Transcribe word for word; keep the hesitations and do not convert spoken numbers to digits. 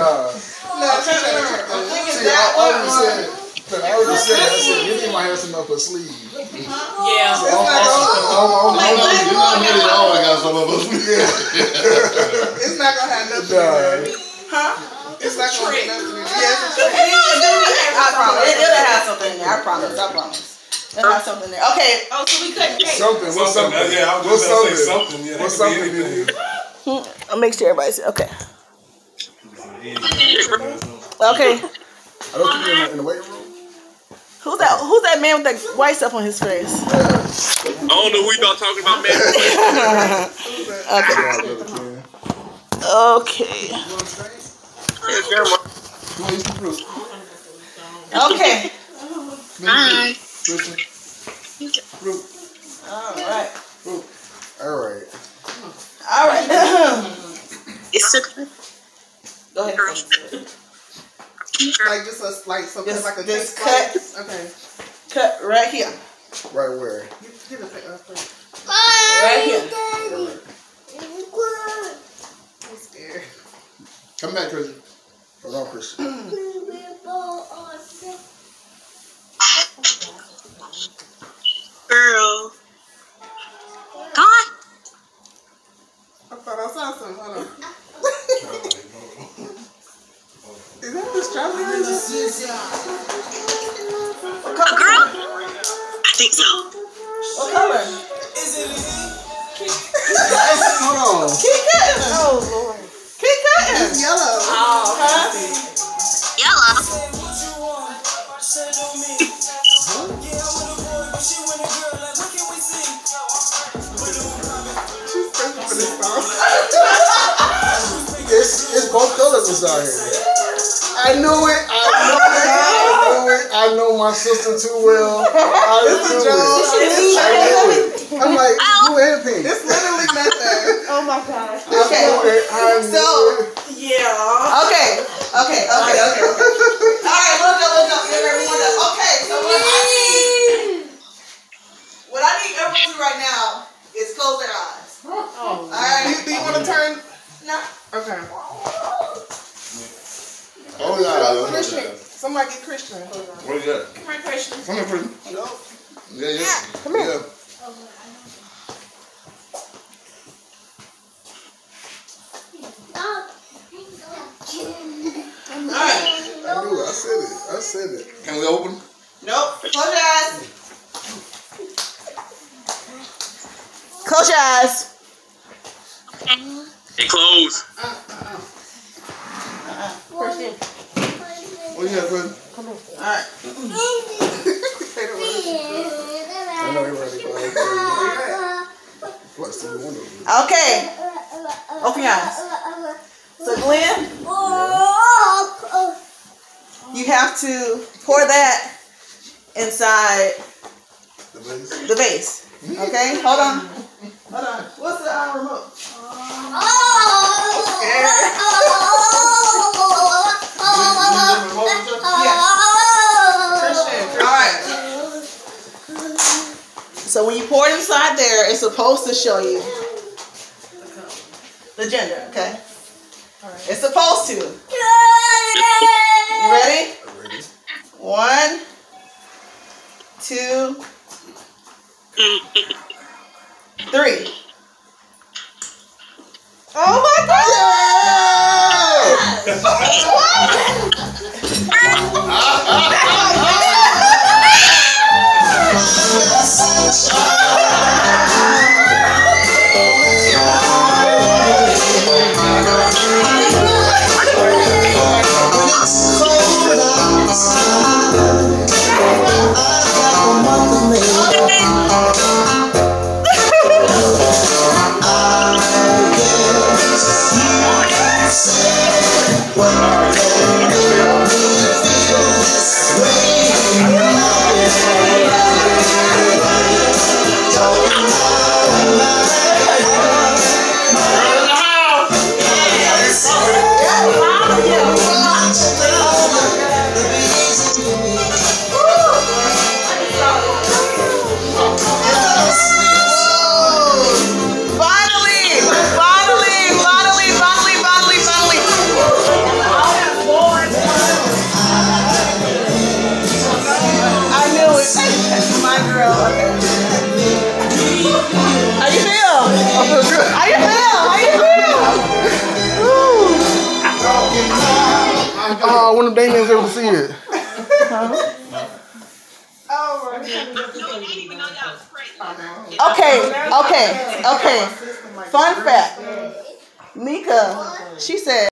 Nah. No, I'm thinking that one. I already said that. I said, you might have some up her sleeve. Yeah. So I'm, I'm, I'm, I'm, I'm, You know, you really always got some of us. It's not gonna have nothing to do with it. Huh? It's not gonna have nothing to do with it. I promise. It'll have something in there. I promise. I promise. It'll have something there. Okay. Oh, so we couldn't take something. What's something? Yeah, I was what's just gonna something? say something. Yeah, what's that something? could be anything. I'll make sure everybody sees. Okay. Okay. I don't think you're in the weight room. Who's that? Who's that man with that white stuff on his face? I don't know who you thought talking about, man. Okay. Okay. Hi. All right. All right. All right. It's okay. Go ahead. Like just a, like something Just- like a just text cut. box. Okay. Cut right here. Right where? Give it a plate. Right here. I'm scared. Come back, Christian. Hold on, Christian. Girl. God. I thought I saw something. Hold on. Is that the strawberry? A girl? I think so. What color? Hold on. Keep cutting. Oh Lord. Keep cutting. It's yellow. Oh, huh? Yellow. It's, it's both colors inside here. I knew it. I know it. I know it. I know my sister too well. I knew it. I knew it. I'm like, blue and pink. It's literally nothing. Oh my gosh. I knew it. I knew So, it. yeah. Okay. Okay. Okay. Okay. Okay. All right. Look up. Look up. Give everyone up. Okay. So what I need, what I need everyone to do right now is close their eyes. Oh. All right. Do you want to turn? No. Okay. Oh, yeah. Christian. Somebody get Christian. Hold on. What is that? Come here, Christian. Come here, Christian. Yeah, yeah. Come here. Yeah. All right. I knew it. I said it. I said it. Can we open? Nope. Close your eyes. Close your eyes. It closed. Christian. What you got, Christian? Come here. All right. I know everybody probably plus the window. Okay. Open your eyes. So Glenn, you have to pour that inside The base. the vase. Okay? Hold on. Hold on. What's the uh, remote? All right. So when you pour it inside there, it's supposed to show you the gender, okay? It's supposed to. You ready? One, two, three. Oh my God! okay. How you feel? I feel good. How you feel? How you feel? Oh, I wonder if Damien's able to see it. Okay, okay, okay. Fun fact. Mika, she said